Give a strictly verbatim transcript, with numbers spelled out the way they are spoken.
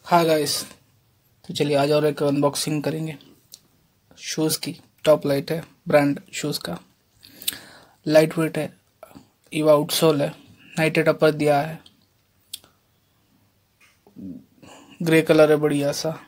हाँ गाइस, तो चलिए आज और एक अनबॉक्सिंग करेंगे। शूज़ की टॉप लाइट है, ब्रांड शूज़ का। लाइट वेट है, ईवा आउटसोल है, नाइटेड अपर दिया है, ग्रे कलर है बढ़िया सा।